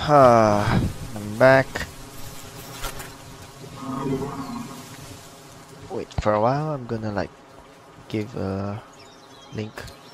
I'm back. Wait for a while. I'm gonna like give a link.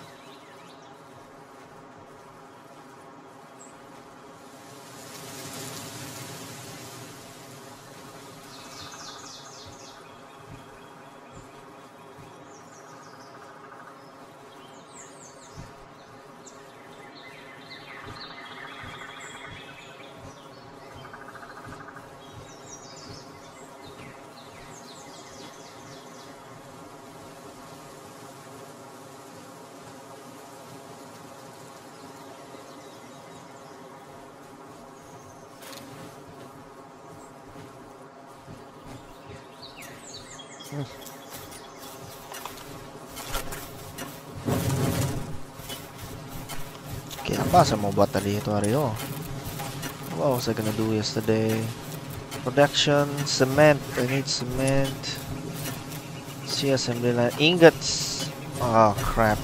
Kaya basa mo ba dito Ario? What was I gonna do yesterday? Production, cement. I need cement. See assembly line. Ingots. Oh crap.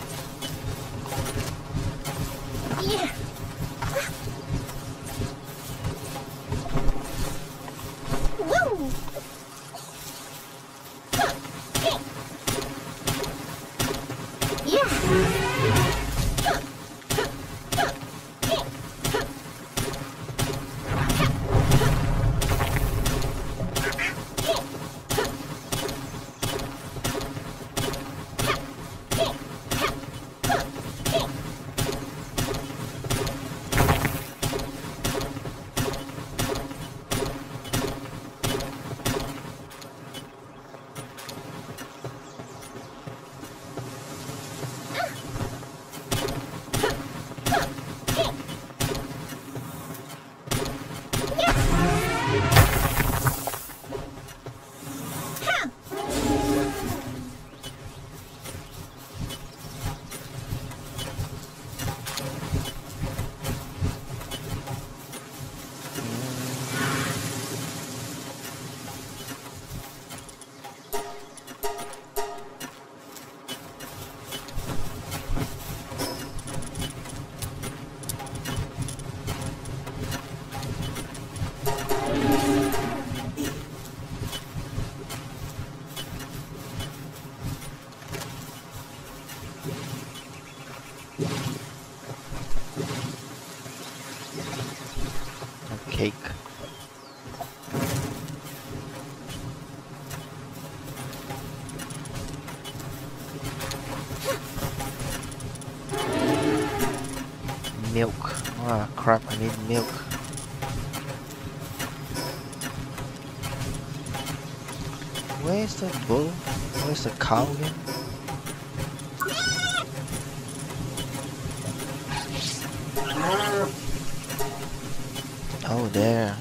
Cake. Milk. Ah, crap, I need milk. Where's the bull? Where's the cow again? Oh, there.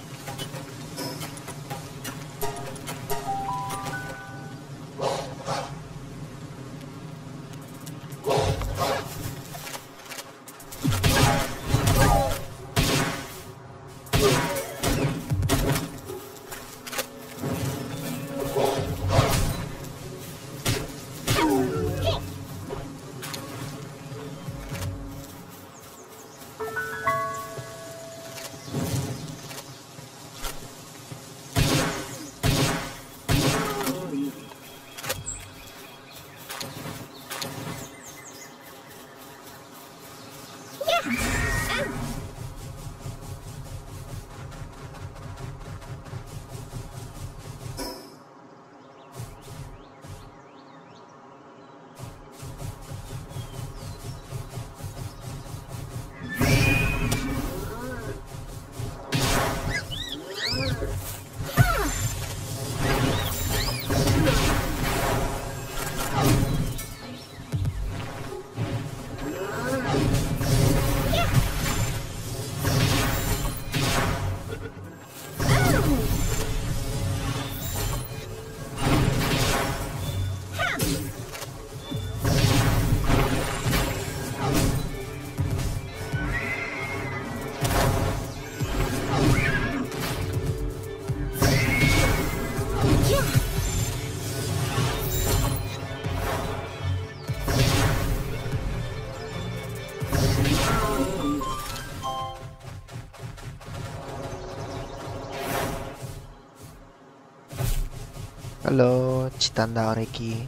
Halo, Citanda Oreki.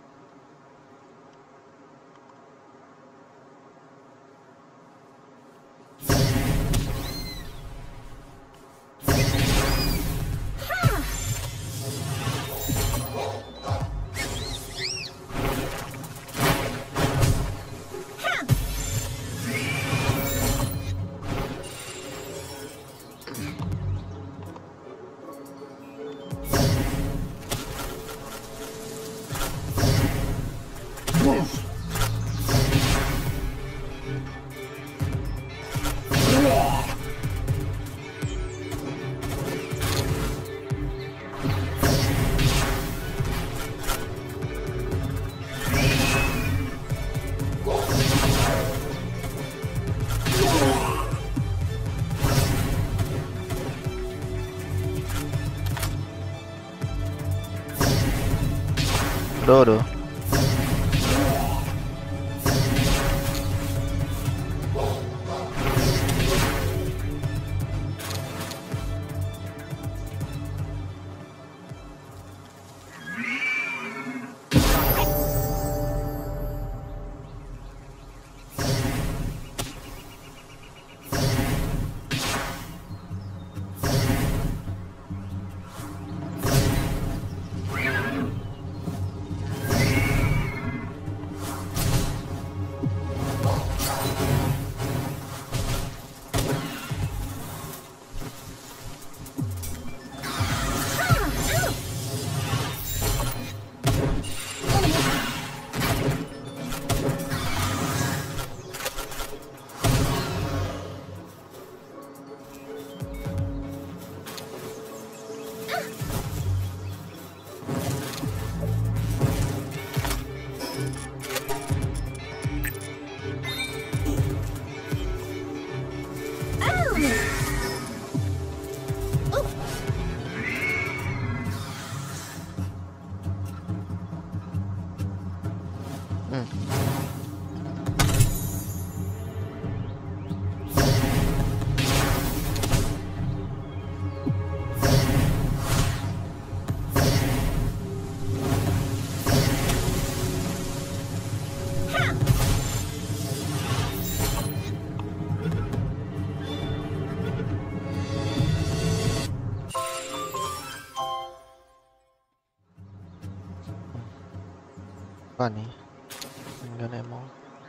Aduh. Apa nih? Enggak emang.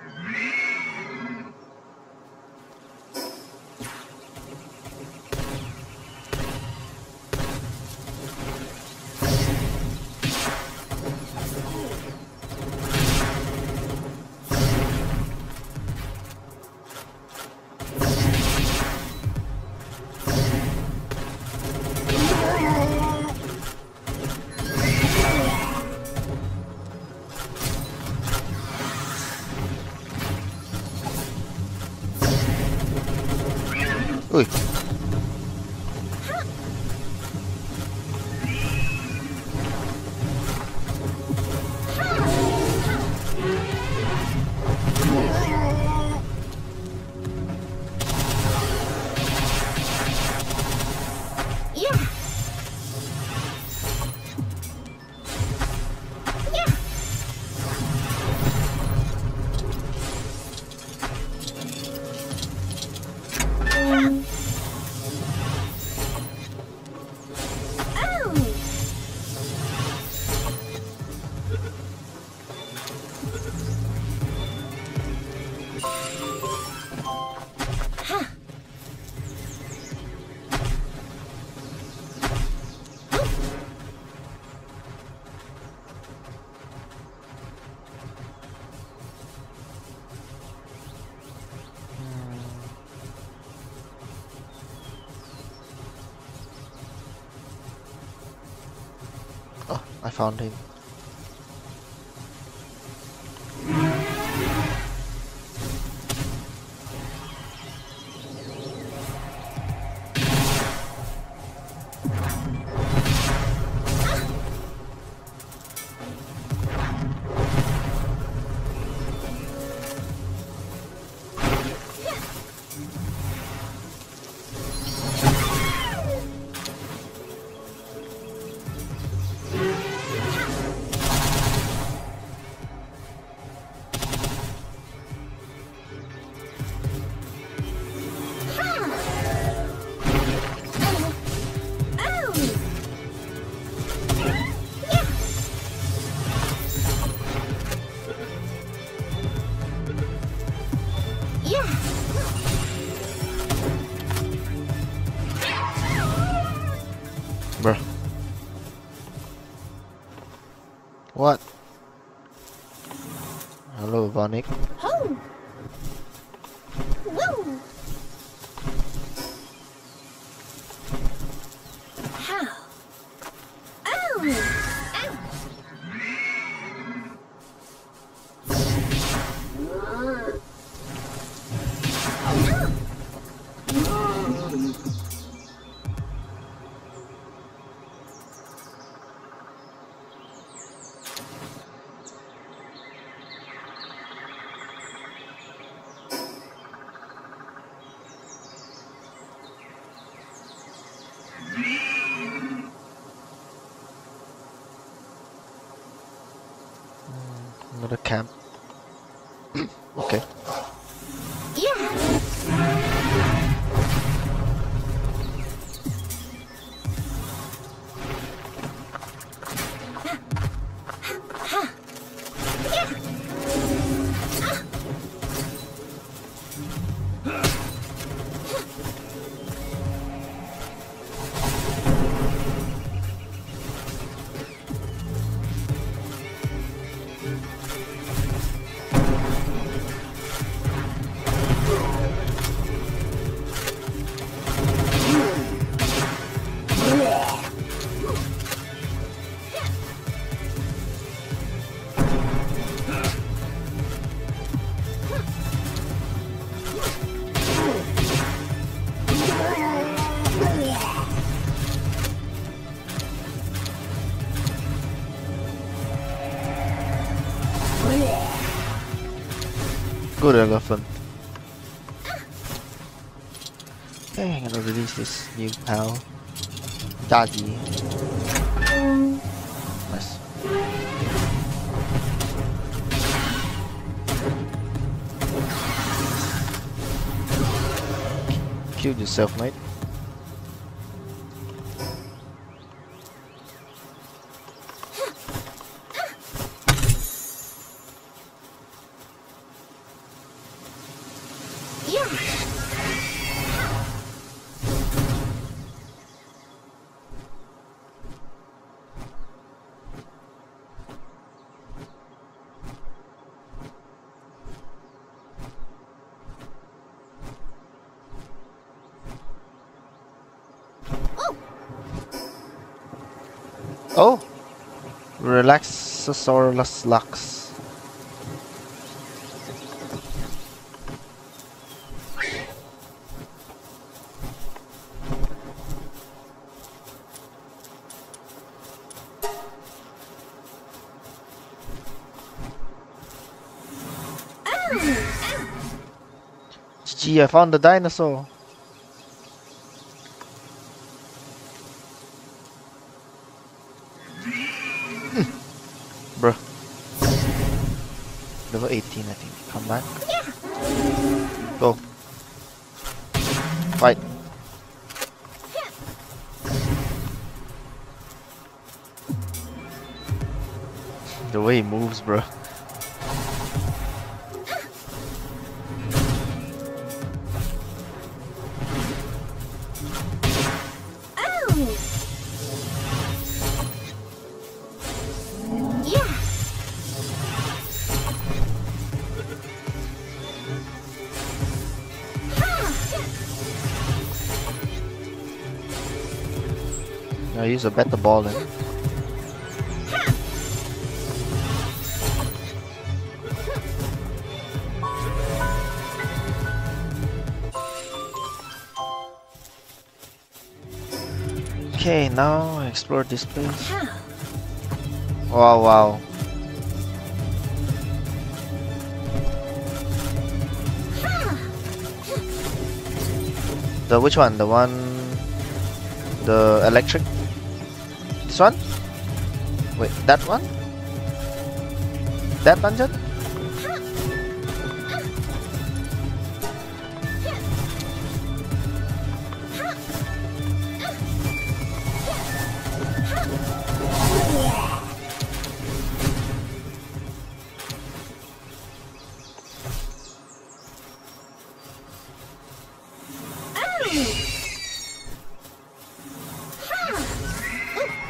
Uy. Oh, I found him. Hello, Vonic. Ho! Woo! How? Oh! Another camp. Okay. Yeah! Good elephant. Okay, I'm gonna release this new pal. Daddy. Nice. Kill yourself, mate. Oh! Relaxosaurus Lux. Gee, I found the dinosaur. Bruh. Level 18, I think. Come back. Go. Fight. The way he moves, bruh. I use a better ball then. Okay, now I explore this place. Wow, wow. The which one? The one, the electric? This one? Wait, that one? That dungeon?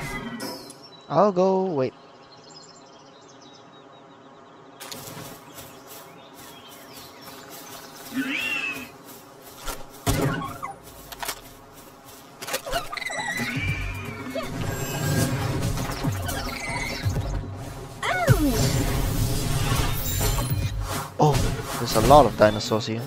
I'll go wait. Oh, there's a lot of dinosaurs here.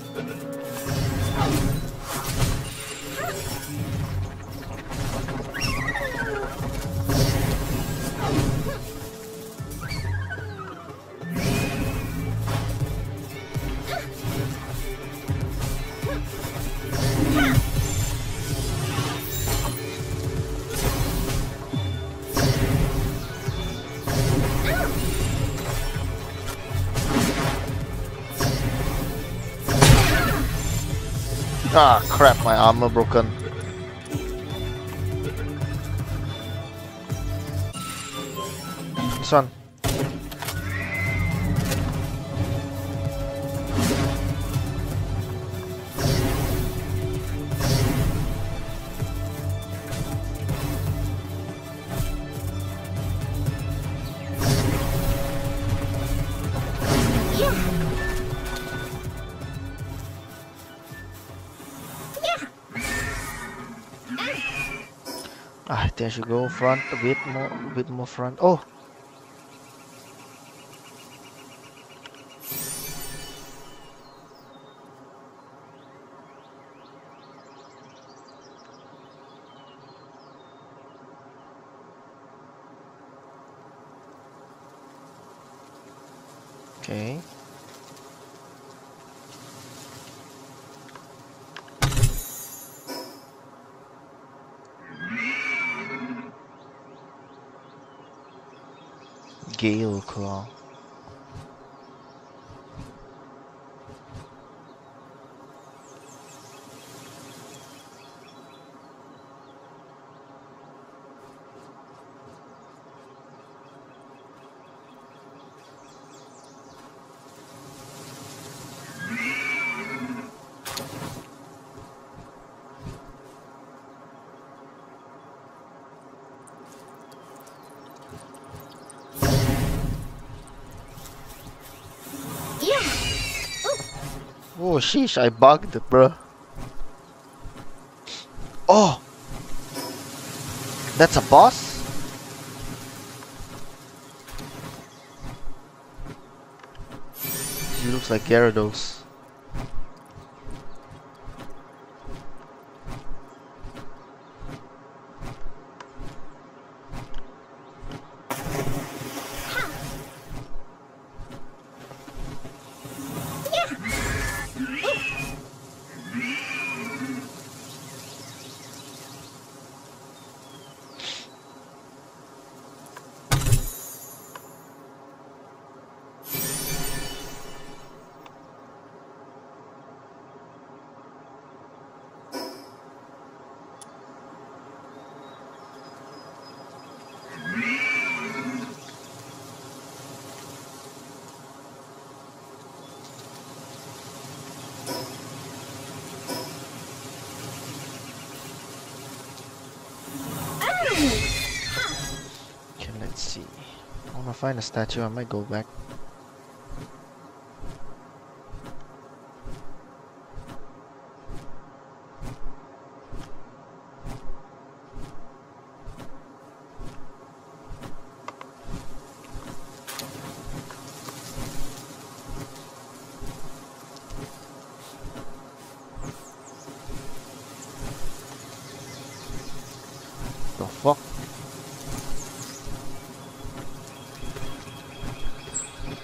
Ah, crap, my armor broken. This one. I think I should go front a bit more front. Oh, okay. Gale Claw. Oh sheesh, I bugged, bruh. Oh! That's a boss? He looks like Gyarados. Okay, let's see. I wanna find a statue, I might go back. The fuck?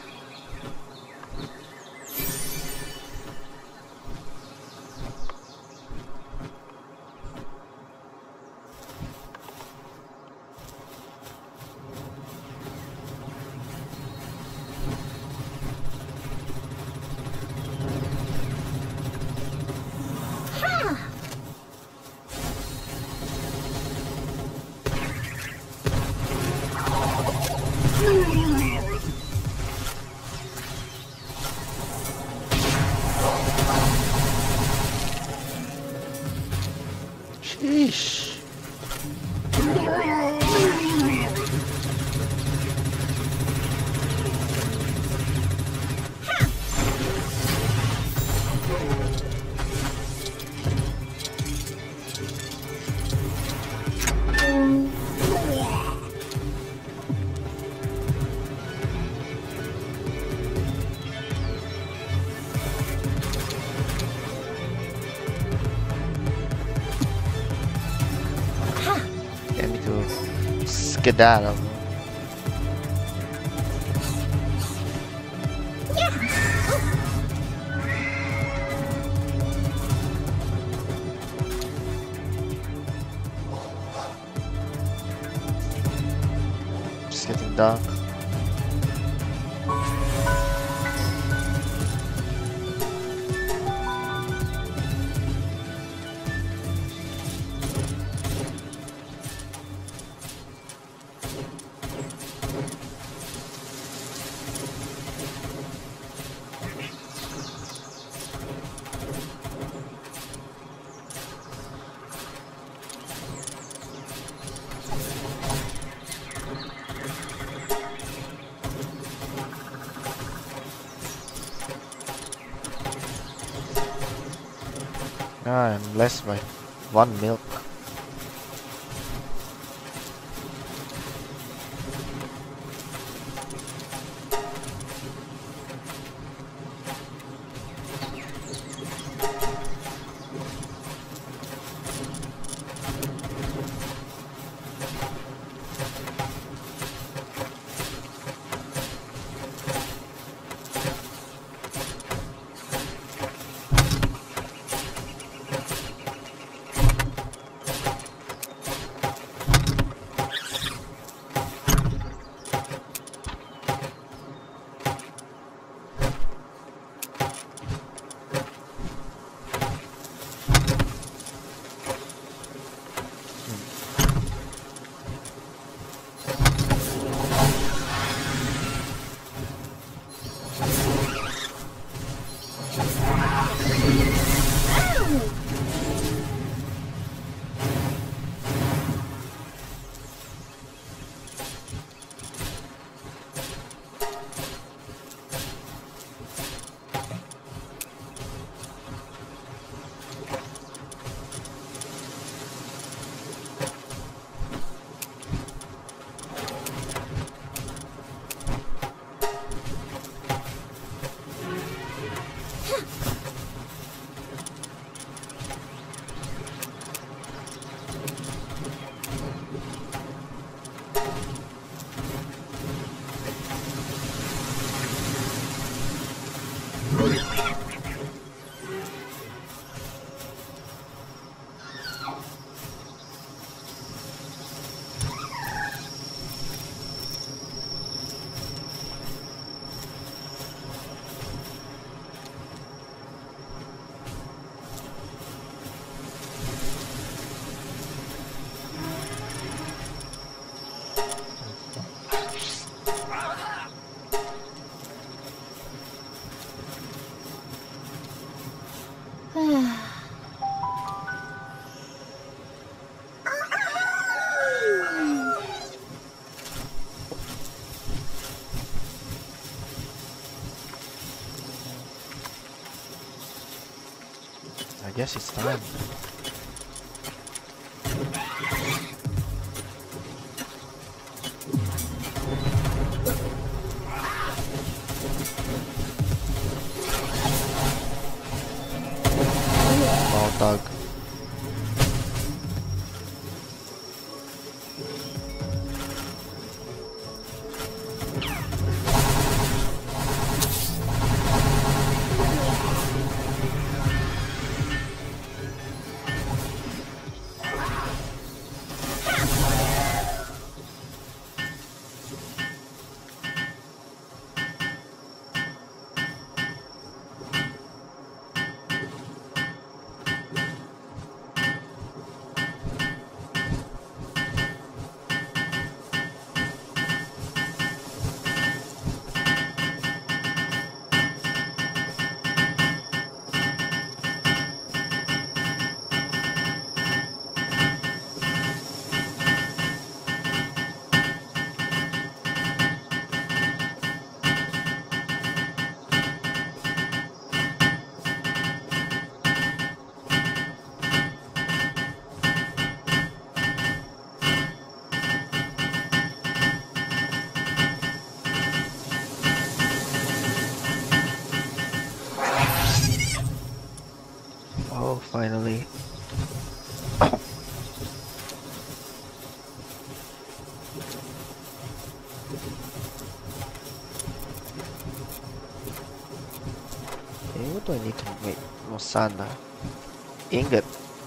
skedaddle. Just getting dark. I'm less by 1 milk. I guess it's time. Dog. Oh, finally. What do I need to make? Mosana. Ingot.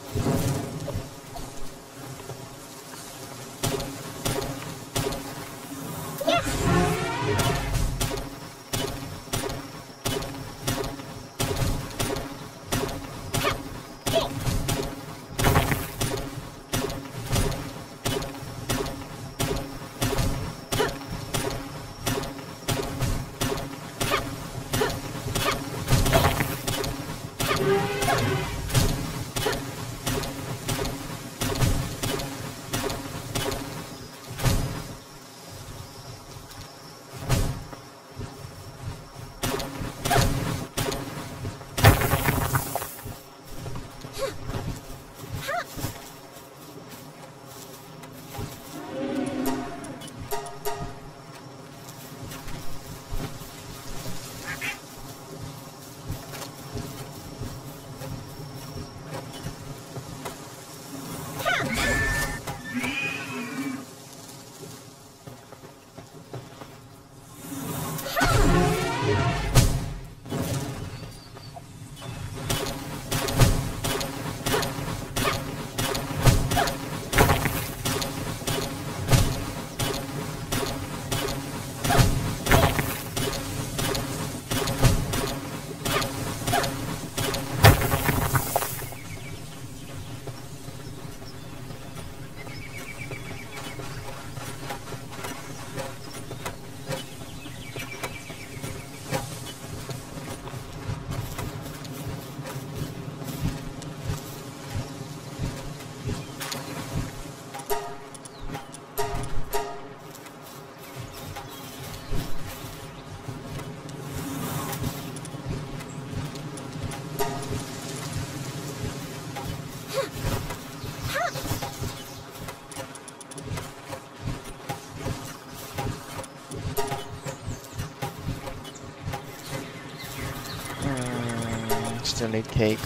Still need cake.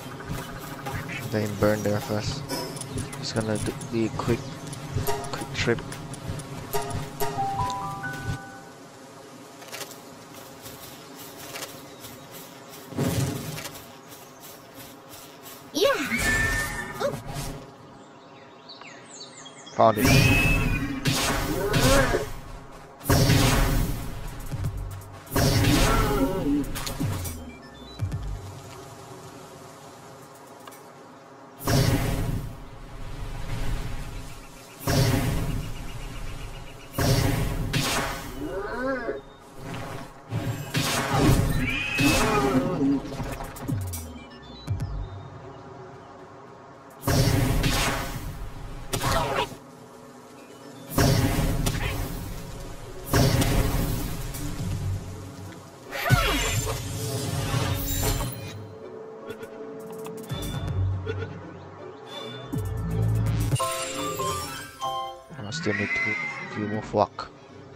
They burn there first. It's gonna be a quick trip. Yeah. Found it. I still need to remove walk.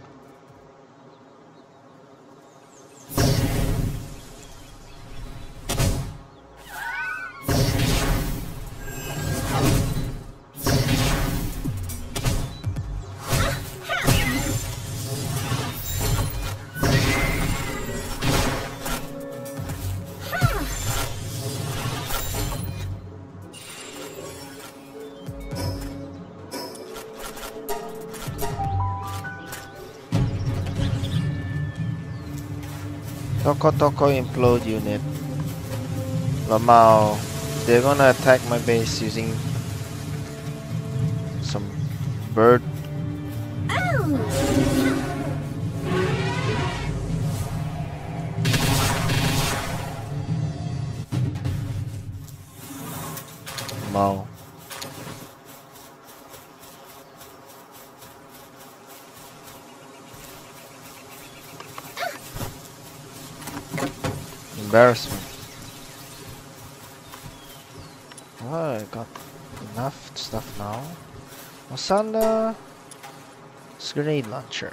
Toko implode unit. Lamau. They're gonna attack my base using some bird. Mau. Embarrassment. Oh, I got enough stuff now. Masala. Grenade launcher.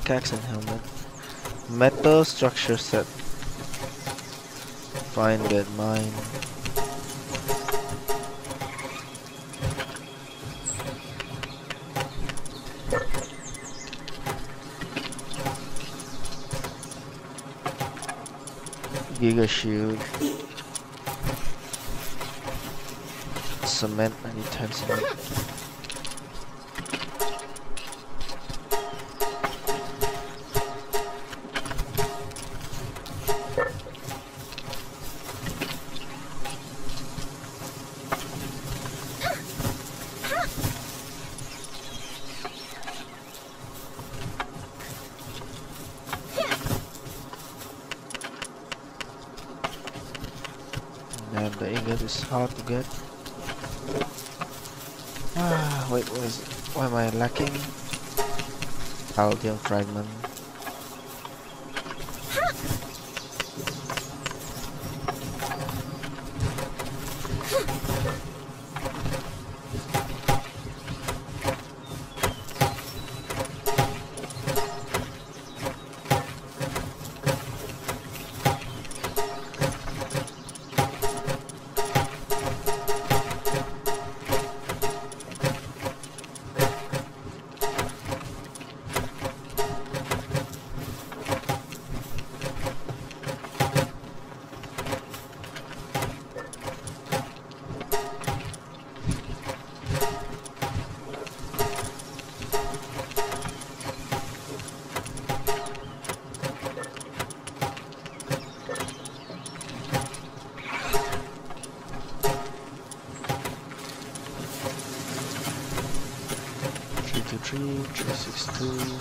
pickaxe and helmet. Metal structure set. Find dead mine. Giga shield. Cement, I need 10 cement. And the ingot is hard to get. Wait, what is it? Why am I lacking? Palladium fragment. Three, 362.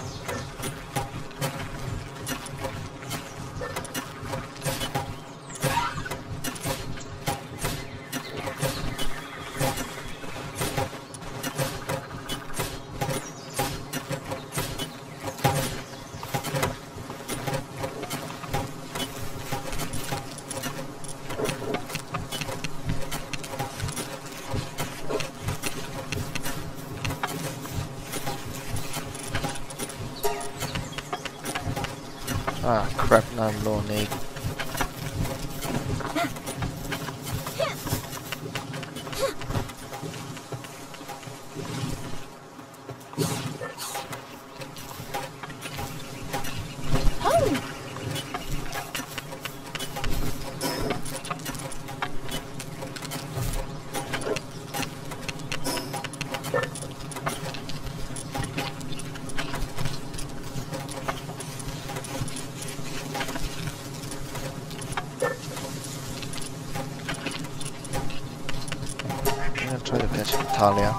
Ah, crap, now I'm low on egg. I'm gonna try to catch Natalia.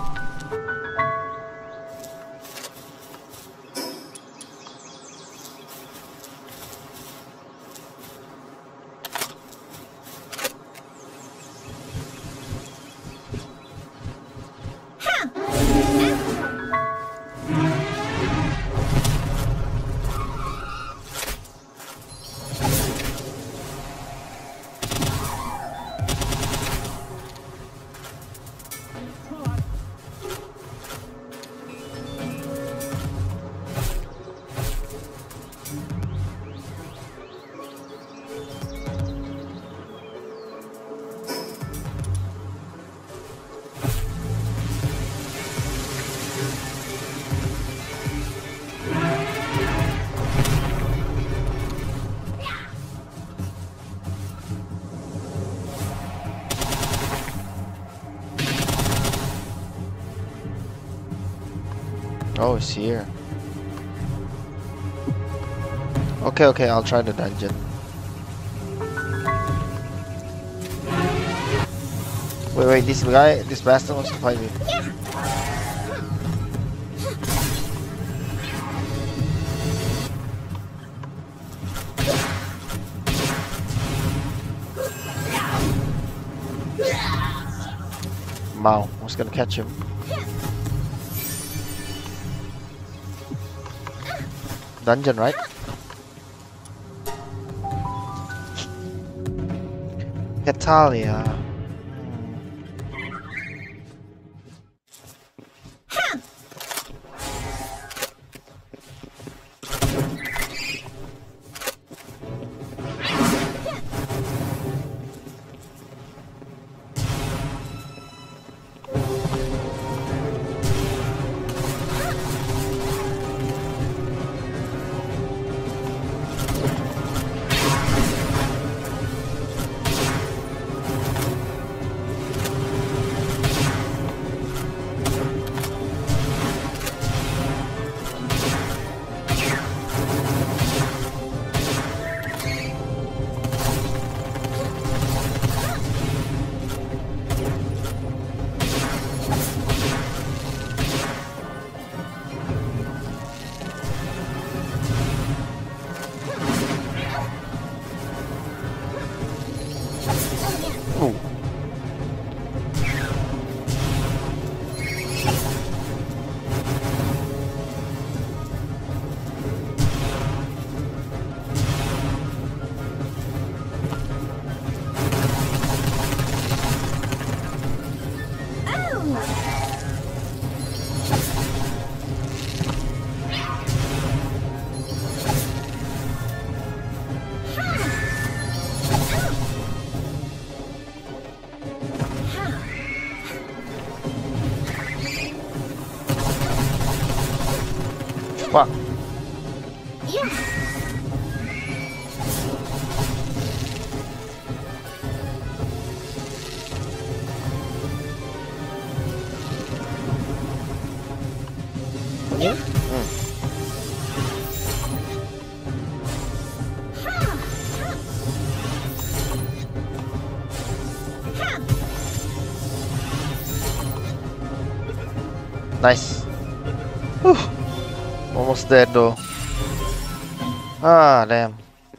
Oh, it's here. Okay, I'll try the dungeon. Wait, this bastard wants to fight me. Wow, I was gonna catch him. Dungeon, right? Natalia. Yeah. Nice. Whew. Almost dead though. Ah, damn.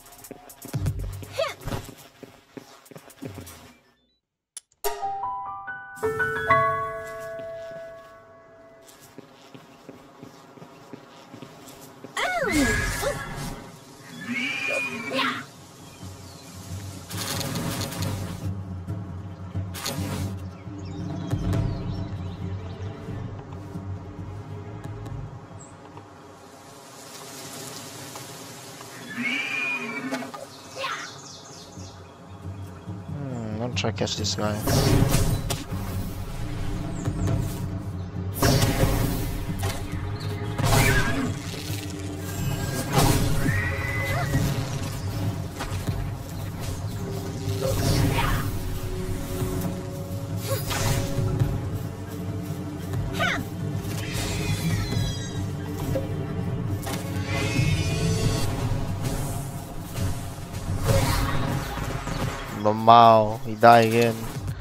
I'm trying to catch this guy. Wow, he died again.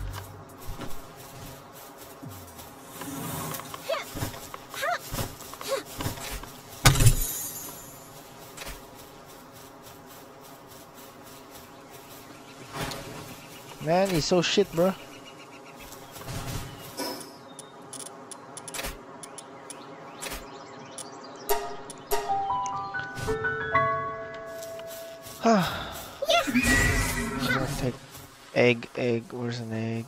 Man, he's so shit, bro. Take egg. Where's an egg?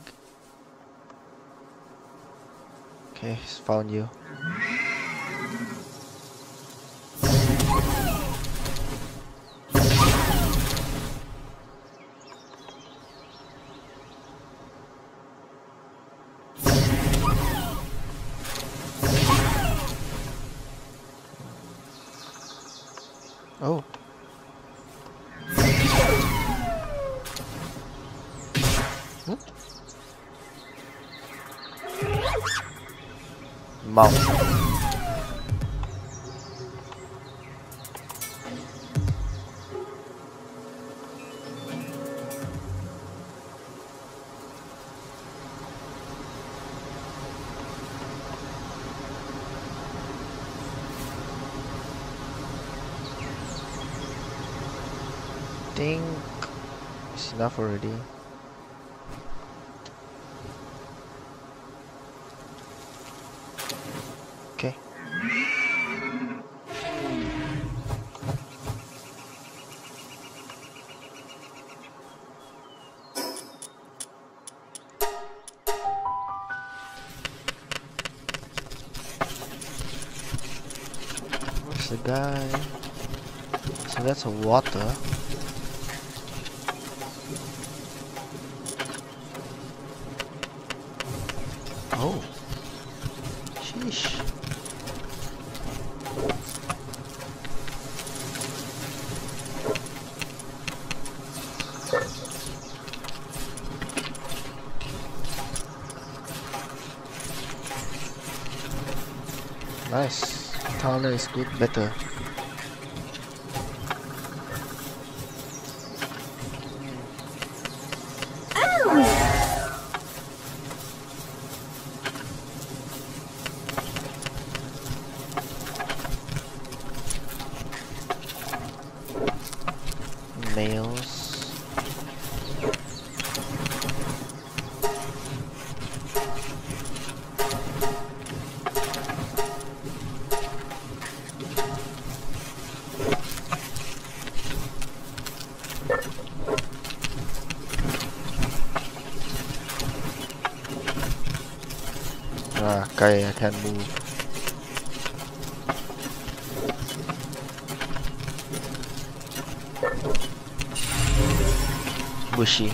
Okay, found you. Oh. Mouth. Think it's enough already. Okay. Where's the guy? So that's a water. Oh. Sheesh. Nice. Taller is good, better. Nails. Ah, okay, I can't move. Bushy.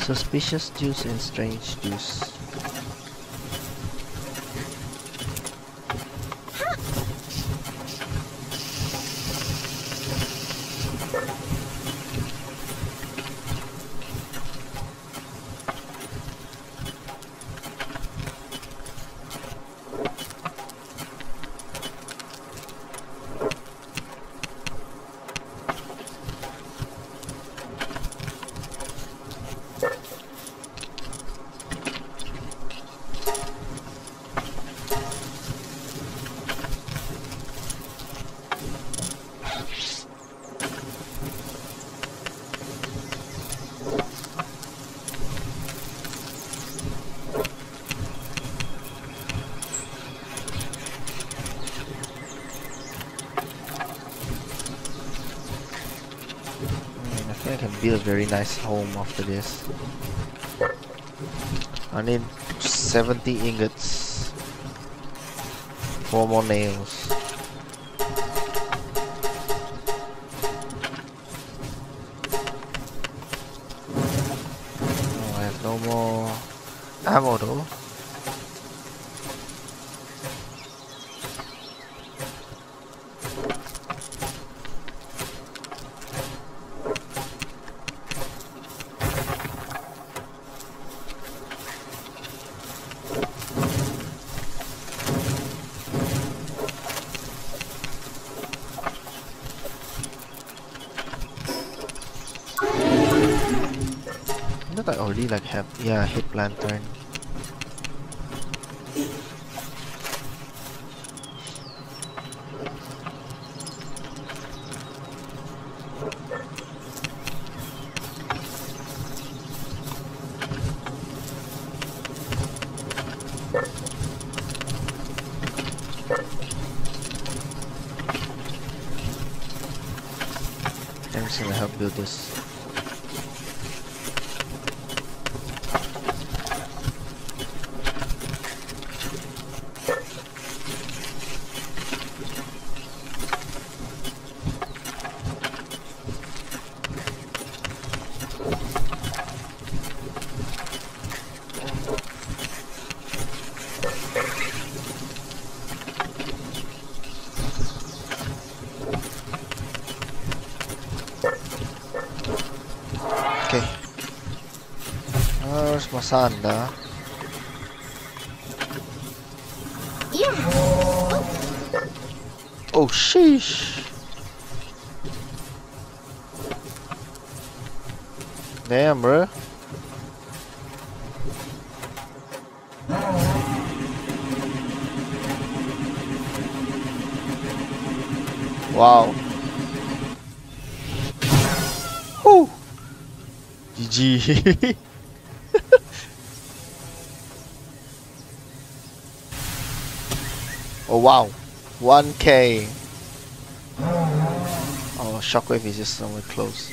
Suspicious juice and strange juice. I can build a very nice home after this. I need 70 ingots. 4 more nails. Oh, I have no more ammo though. I already like have hit lantern. I'm just gonna help build this. Okay. Where's Masanda? Yeah. Oh, sheesh. Damn, bro. Wow. Whew. GG. Oh wow. 1K. Oh, shockwave is just somewhere close.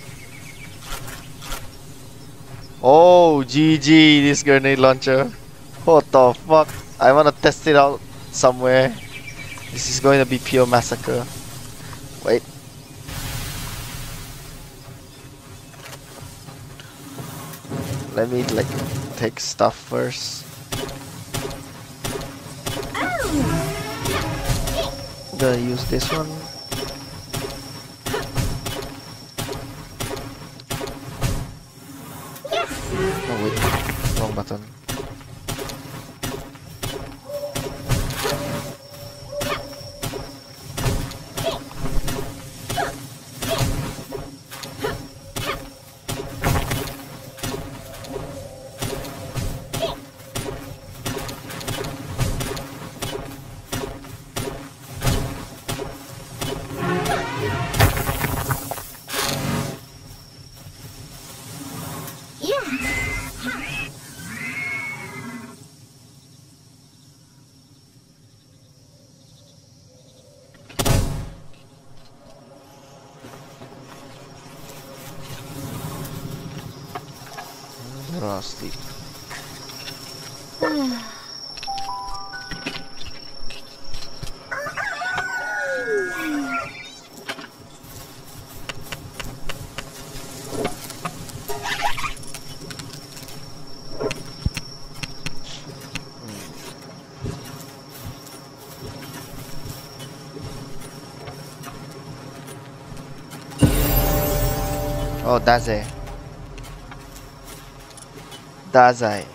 Oh, GG, this grenade launcher. What the fuck? I wanna test it out somewhere. This is going to be pure massacre. Wait. Let me like take stuff first. I'm gonna use this one. Oh wait, wrong button. Rusty. Oh, Daze. Dazai.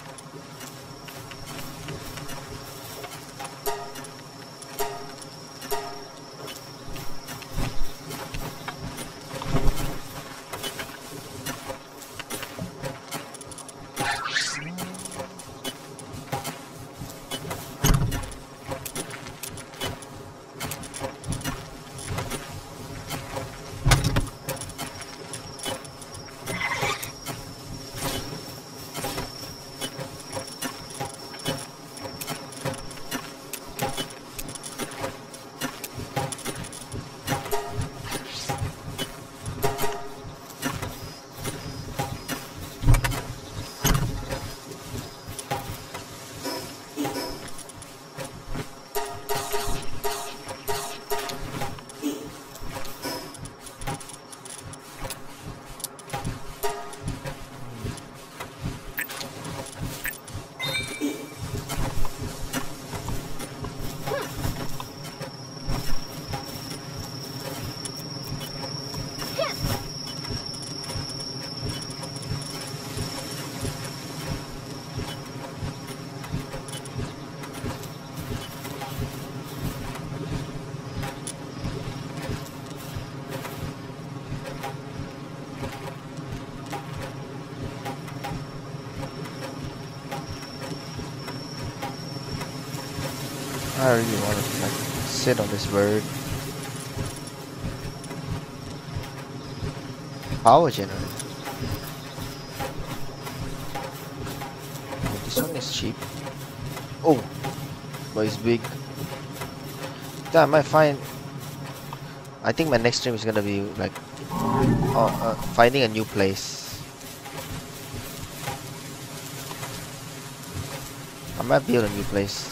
I really want to like sit on this bird. Power generator. Oh, this one is cheap. Oh, but it's big. Yeah, I might find. I think my next stream is gonna be like finding a new place. I might build a new place.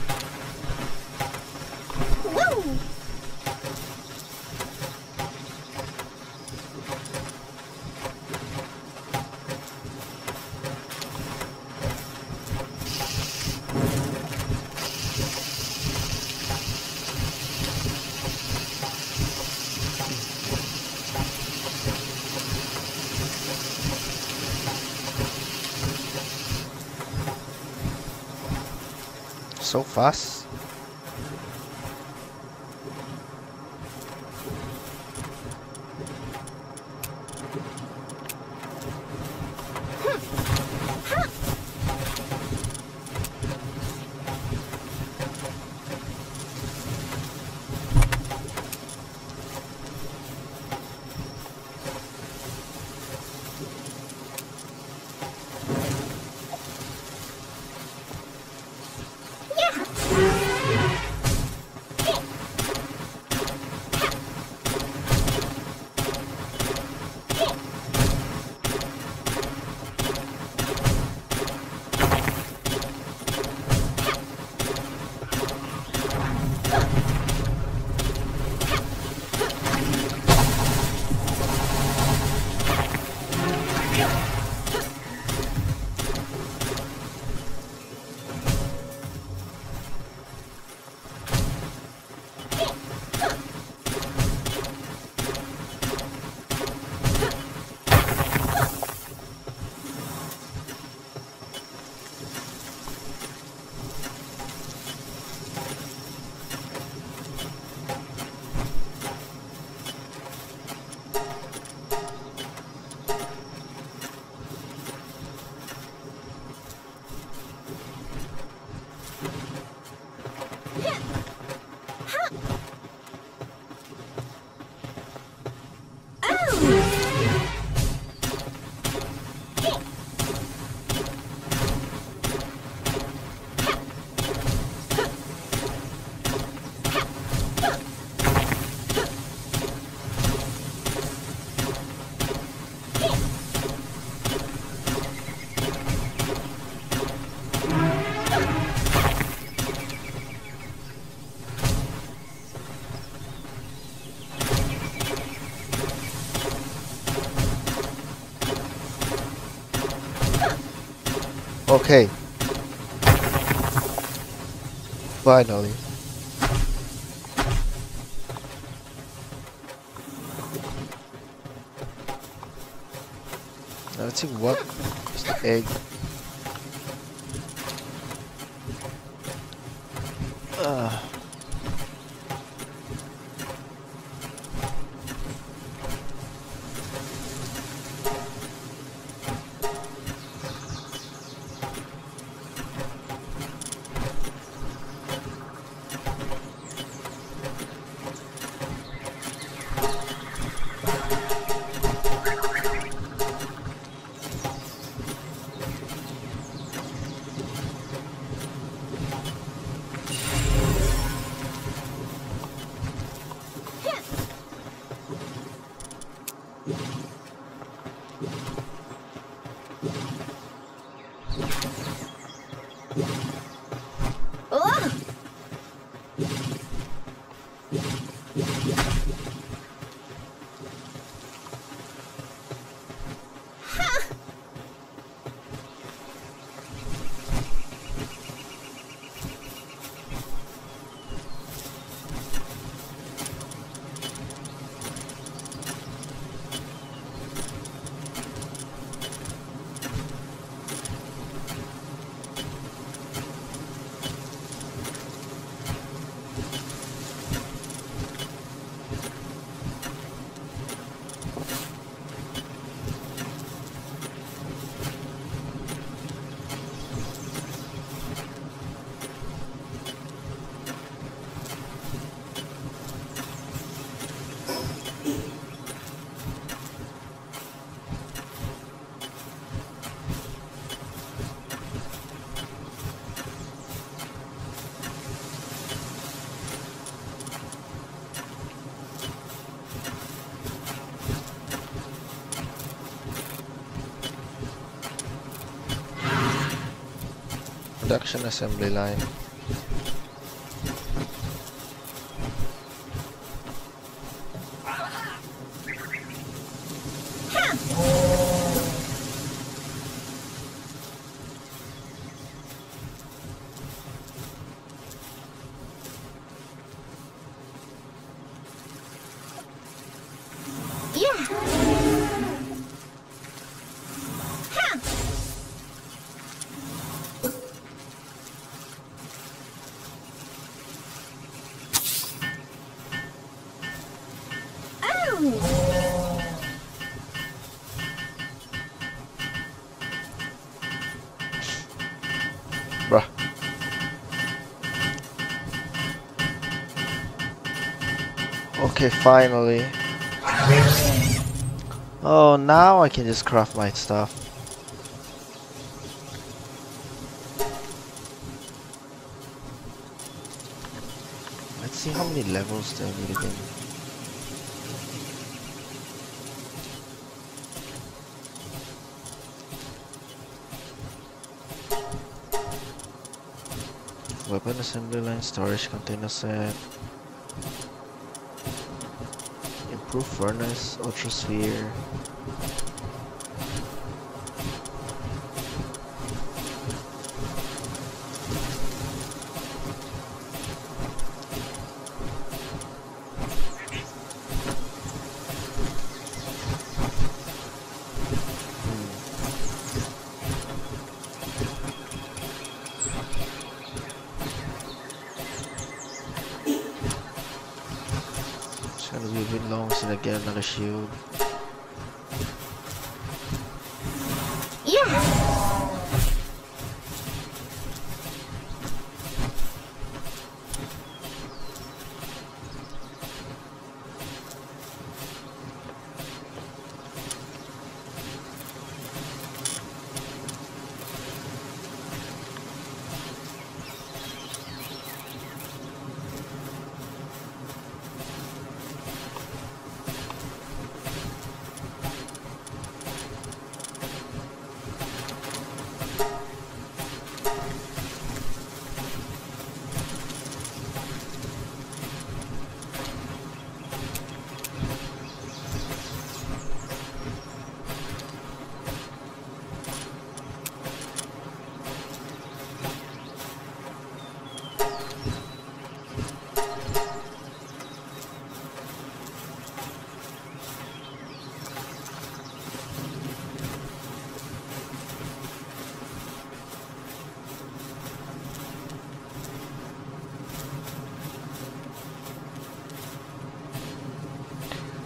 So fast. Okay. Finally. Let's see what is the egg. Oh! Production assembly line. Bruh. Okay, finally. Oh, now I can just craft my stuff. Let's see how many levels do I need again. Weapon assembly line, storage container set. Improve furnace, ultrasphere. It's gonna be a bit long since I get another shield.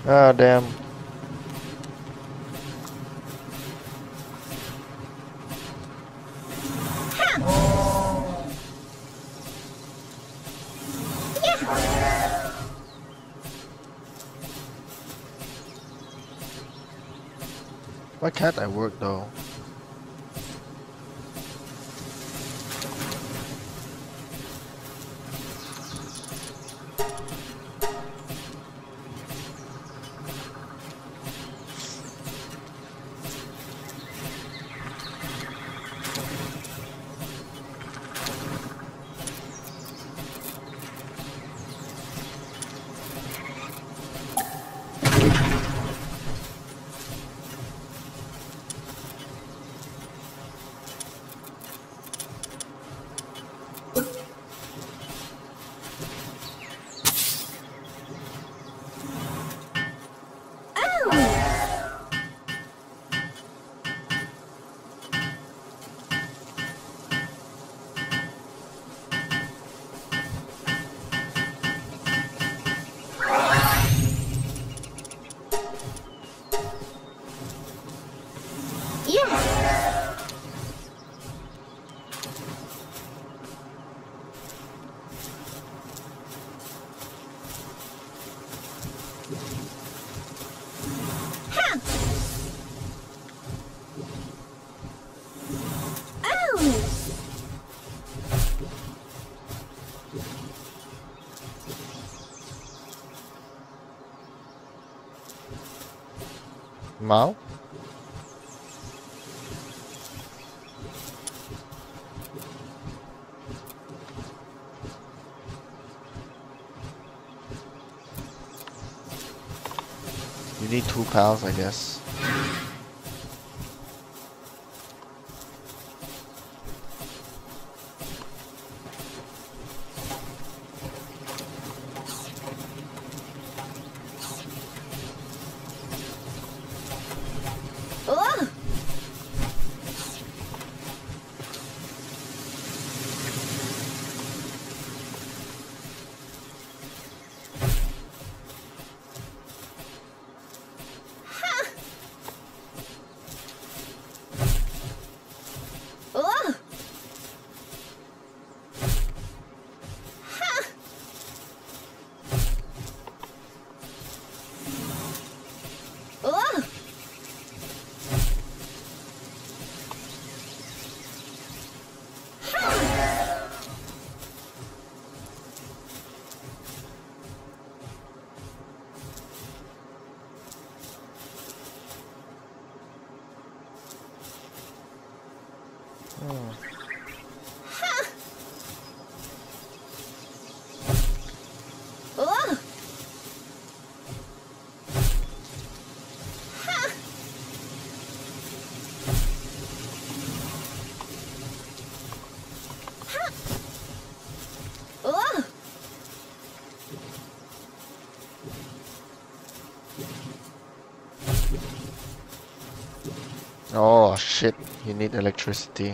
Ah, damn. Why can't I work though? Mao? You need 2 pals, I guess. Oh shit, you need electricity.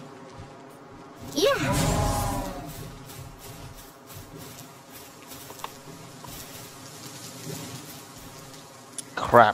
Crap.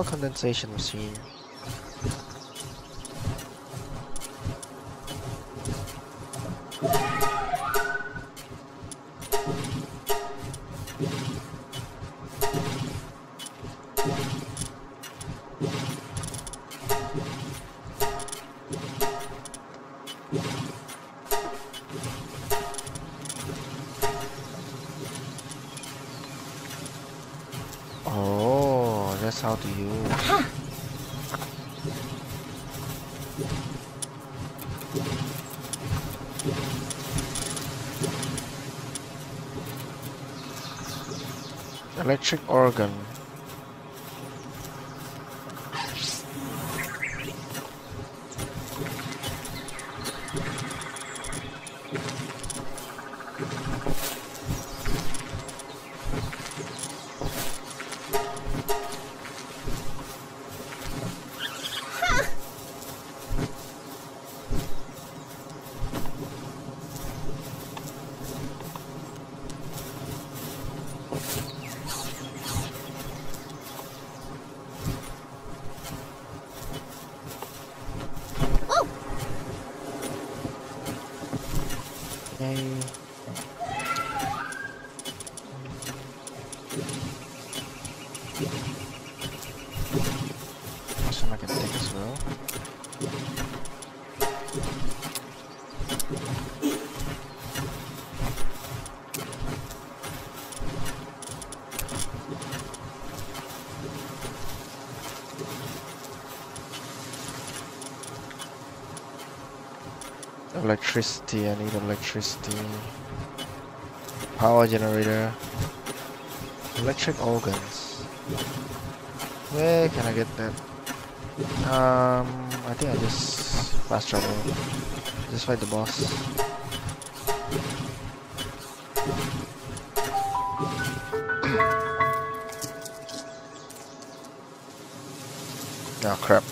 Oh, condensation machine. Oh, that's how to use. Electric organ. Okay. Some I can take as well. Electricity, I need electricity. Power generator. Electric organs. Where can I get that? I think I just fast travel. Just fight the boss. Oh crap.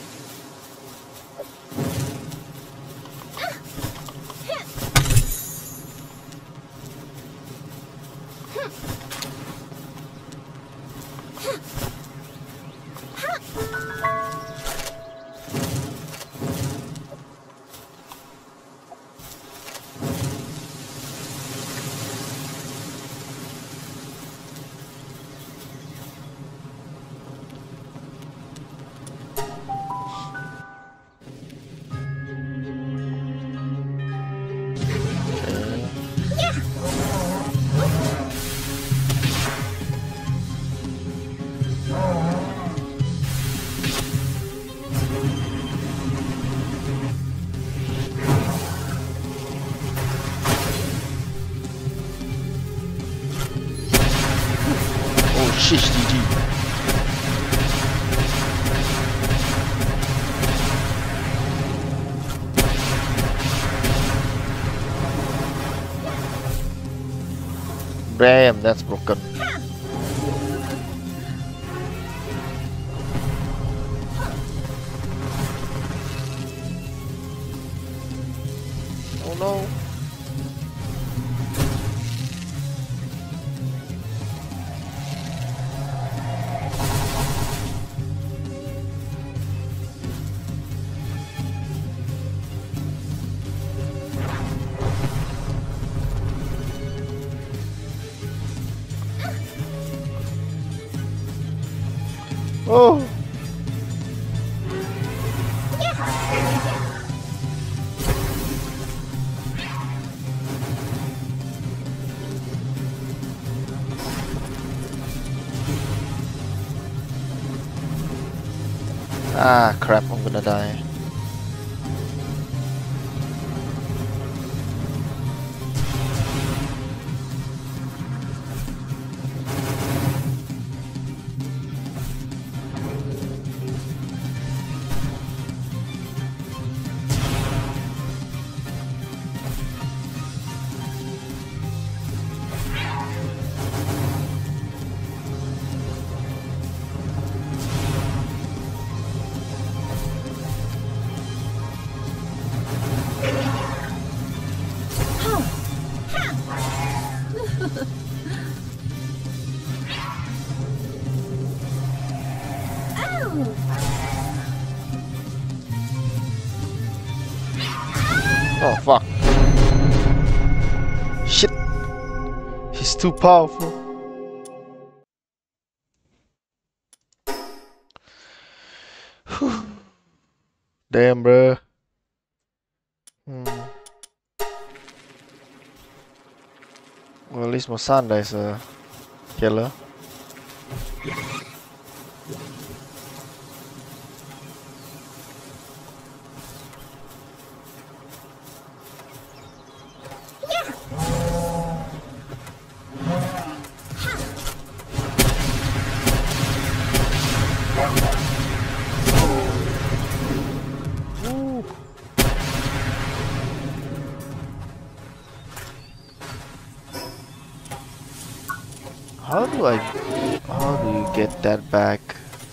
Shish GG. Bam, that's broken. Oh no. Oh! Ah, crap, I'm gonna die. Oh fuck. Shit. He's too powerful. Whew. Damn, bruh. Well, at least Masanda is a killer. Woo. How do you get that back?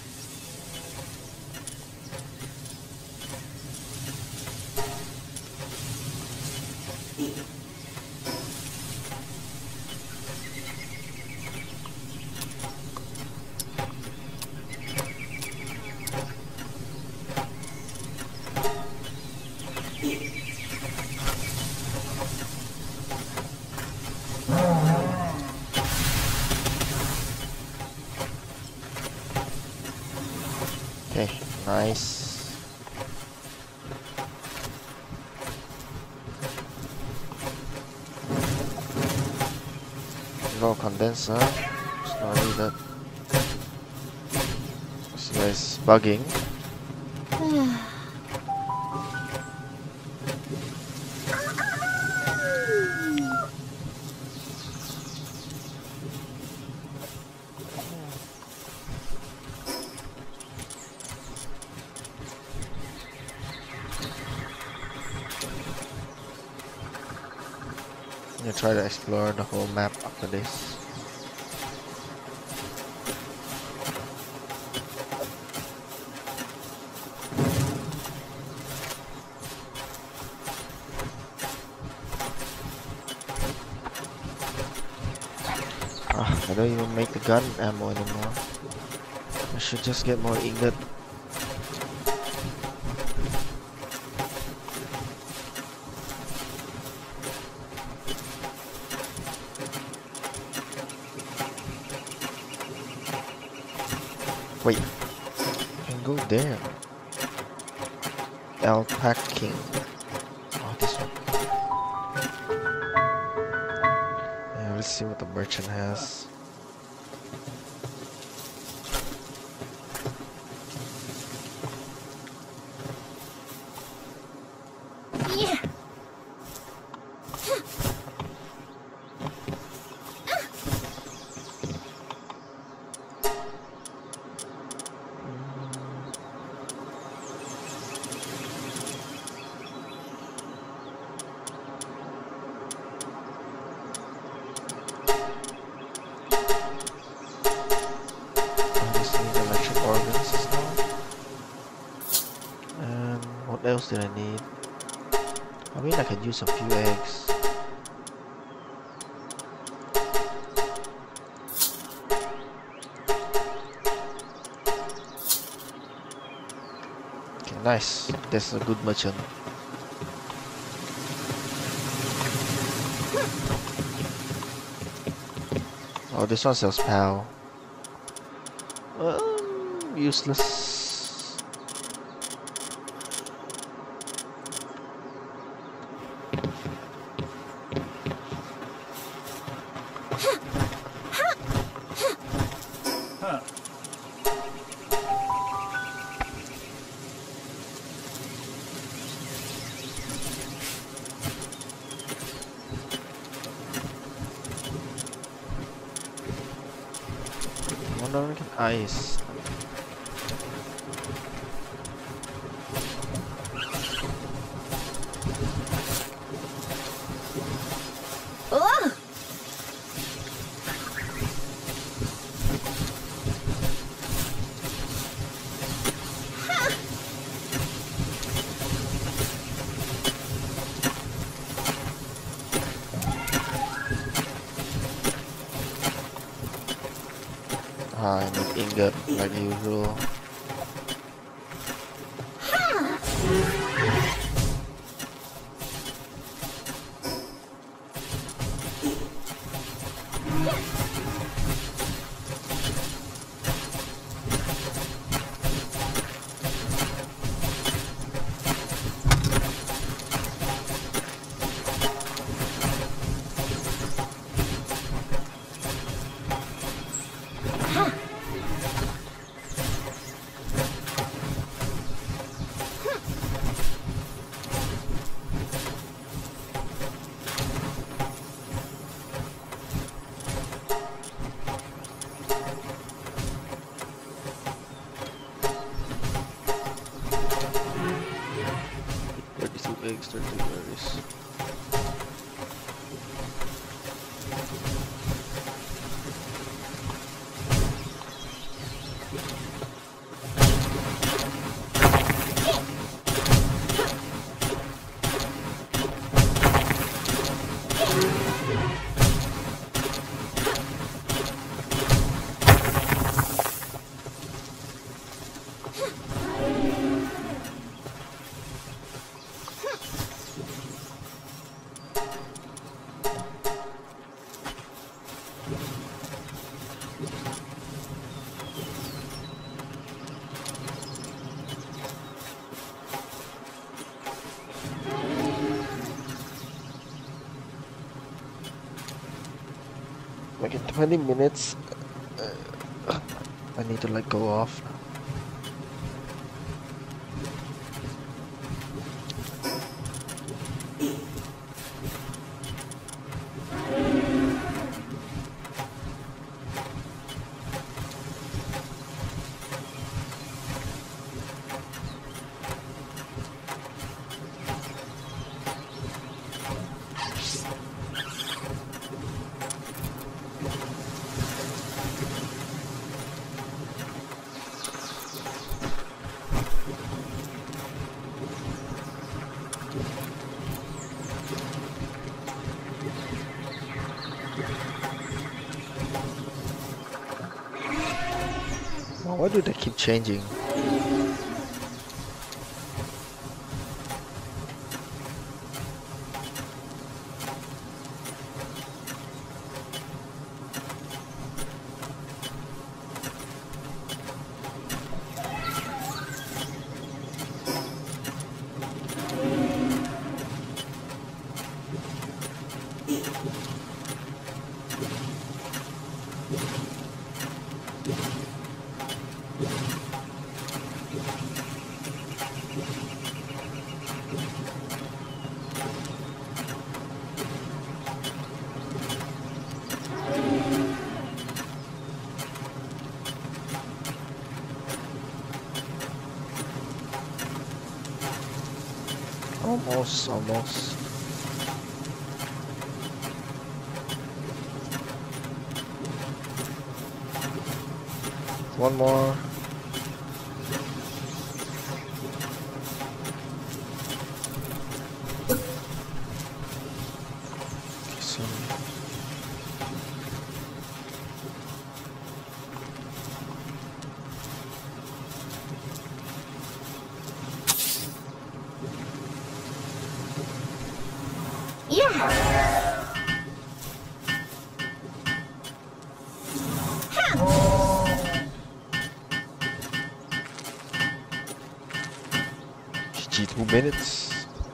Okay, nice. No condenser. It's not needed. This guy's bugging. I'm gonna try to explore the whole map after this. I don't even make the gun ammo anymore. I should just get more ingot. Wait, I can go there. Alpacking. Oh, this one. Yeah, let's see what the merchant has. What else did I need? I mean, I could use a few eggs. Okay, nice. That's a good merchant. Oh, this one sells PAL. Useless. Ice. I need ingot like usual. 32 eggs, 32 berries. Like in 20 minutes, I need to like go off. Why do they keep changing? Almost. One more. So Yeah. 2 minutes.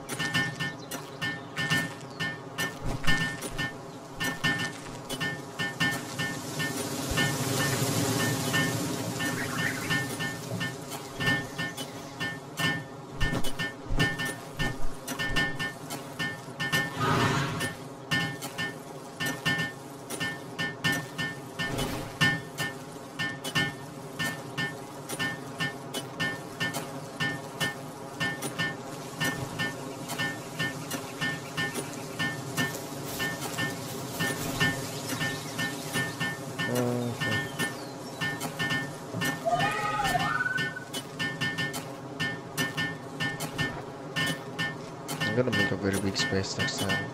I'm gonna make a very big space next time.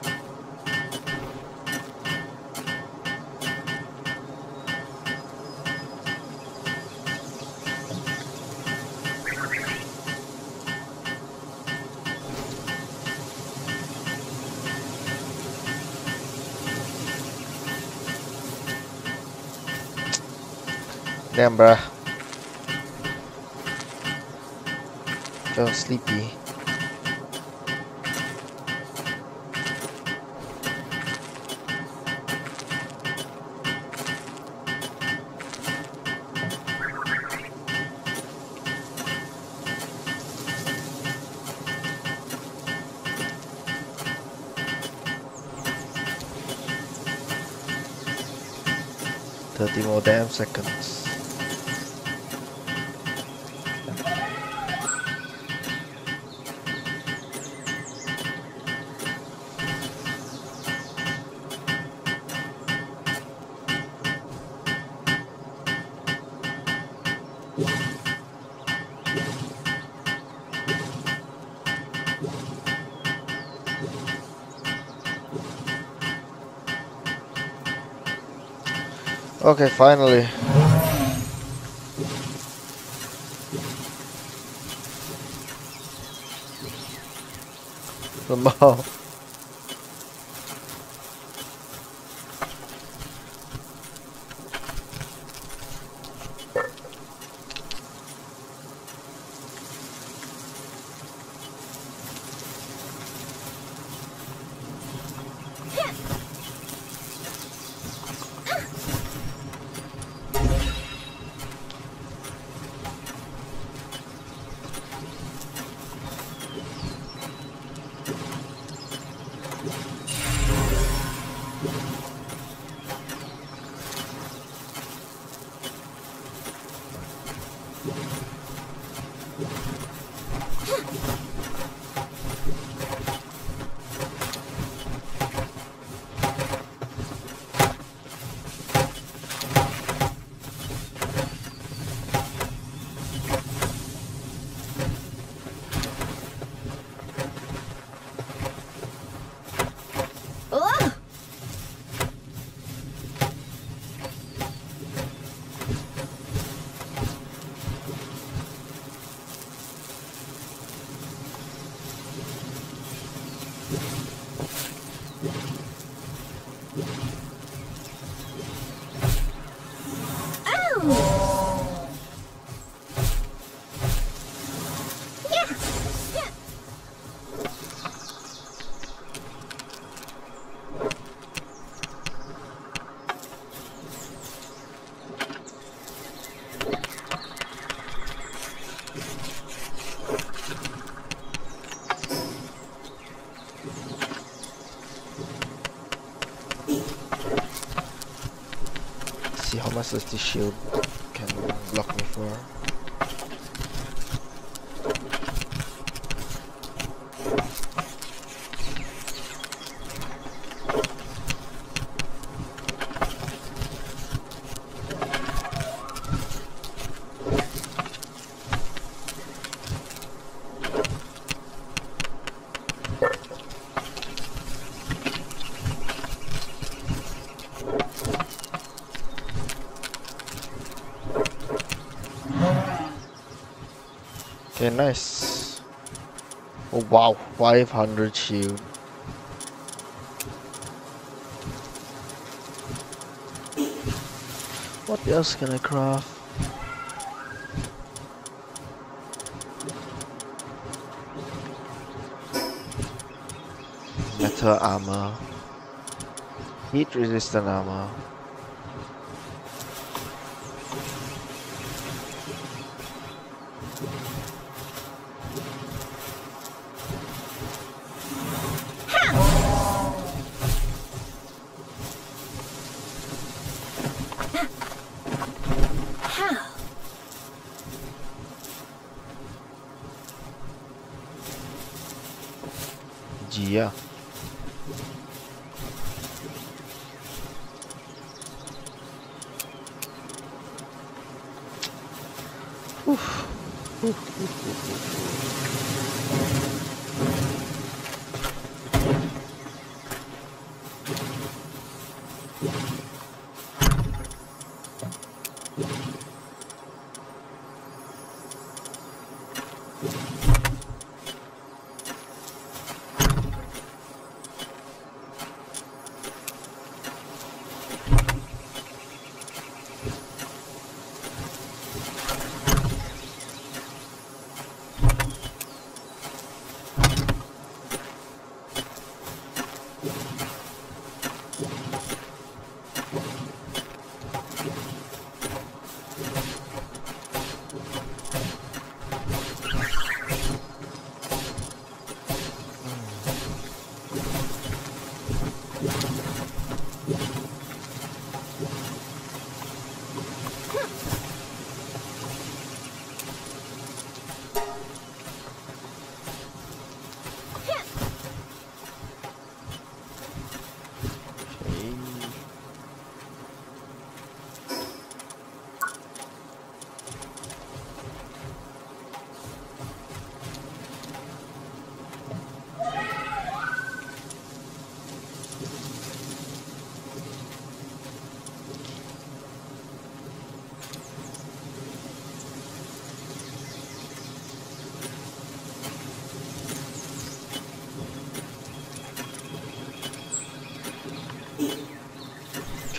Damn, bruh. Feel sleepy. More damn seconds. Okay, finally. The mall. Oh! Ow! Yeah! See how much does this shield can block me for. Okay, nice. Oh wow, 500 shield. What else can I craft? Metal armor. Heat resistant armor. How? Gia.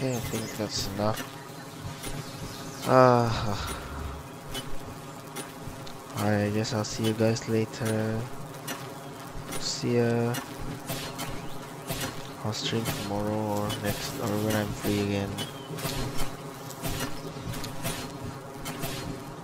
Okay, I think that's enough. Uh, Alright, I guess I'll see you guys later. See ya. I'll stream tomorrow or next or when I'm free again.